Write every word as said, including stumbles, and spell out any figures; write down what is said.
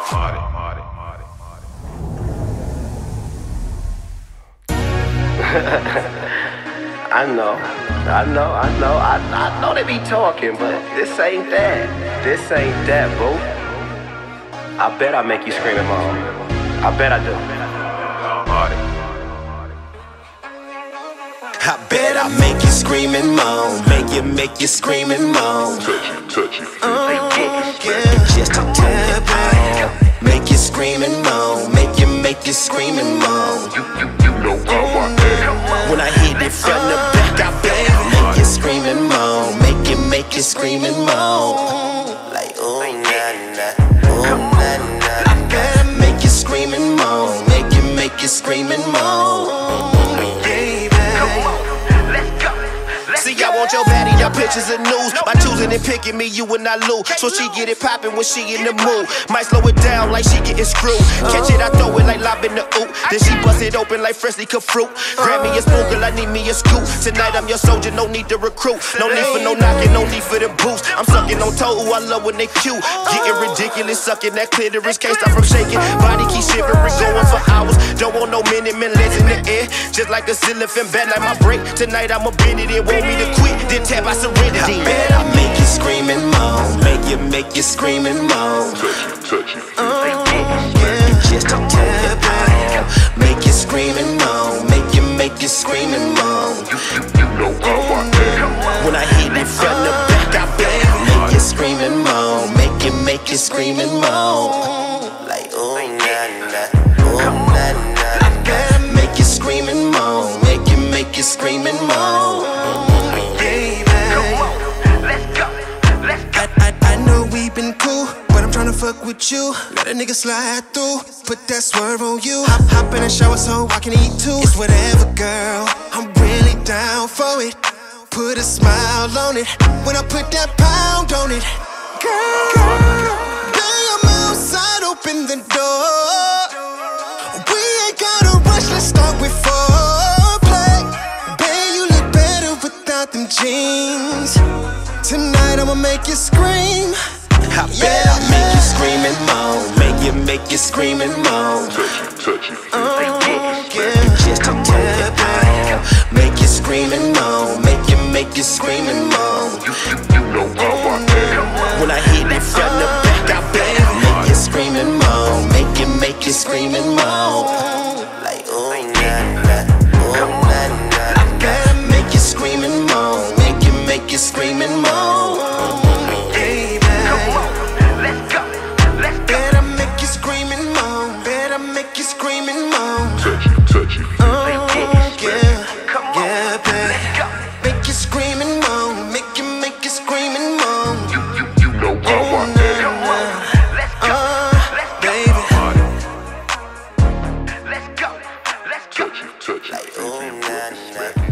I know, I know, I know, I, I know they be talking, but this ain't that. This ain't that, boo. I bet I make you scream and moan. I bet I do. I bet I make you scream and moan. Make you, make you scream and moan. Touch you, touch you. Oh, yeah. Just to turn it on. Make you scream and moan. Make you, make you scream and moan. You, you, you know how I am. When I hit it from the back, I bet make you scream and moan. Make you, make you scream and moan. Like, oh, nah, nah. Oh, nah, nah. I bet I make you scream and moan. Make you, make you scream and moan. See, I want your baddie, y'all pictures and news. By choosing and picking me, you and I lose. So she get it poppin' when she in the mood. Might slow it down like she getting screwed. Catch it, I throw it like lob in the oop. Then she bust it open like freshly cut fruit. Grab me a spoon, girl, I need me a scoop. Tonight I'm your soldier, no need to recruit. No need for no knocking, no need for the boost. I'm sucking on toe, ooh, I love when they cute. Getting ridiculous, sucking that clitoris. Can't stop from shaking, body keep shivering, going for hours. Don't want no minute, men legs in the air. Just like a elephant, bad like my break. Tonight I'ma bend it in, want me to quit, then tap I surrender. I bet I make you scream and moan. Make you, make you scream and moan. Touch you, touch you. Oh, yeah. Just to tap on. Make you scream and moan. Make you, make you scream and moan. You, you, you know how I am. When I hit it from the back, I bet make you scream and moan. Make you, make you scream and moan. Like, oh, nah, nah. Oh, nah, nah. I bet I make you scream and moan. Make you, make you scream and moan. Fuck with you, let a nigga slide through. Put that swerve on you. Hop, hop in the shower so I can eat too. It's whatever, girl. I'm really down for it. Put a smile on it when I put that pound on it. Girl, damn, outside, open the door. We ain't gotta rush, let's start with foreplay. Babe, you look better without them jeans. Tonight I'ma make you scream. I bet yeah. I make you scream and moan. Make you, make you scream and moan. Touch you, touch you. Oh, yeah. Just to tap on. Make you scream and moan. Make you, make you scream and moan. You, you, you know how I am. When I hit it from the back, I bet make you scream and moan. Make you, make you scream and moan. Like, oh, nah, nah. Oh, nah, nah. I bet I make you scream and moan. Make you, make you scream and moan. Touch you, touch you. Oh, yeah, yeah, babe. Make you scream and moan. Make you, make you scream and moan. You, you, you know how I am. Uh, baby. Touch you, touch you. Like, oh, nah, nah.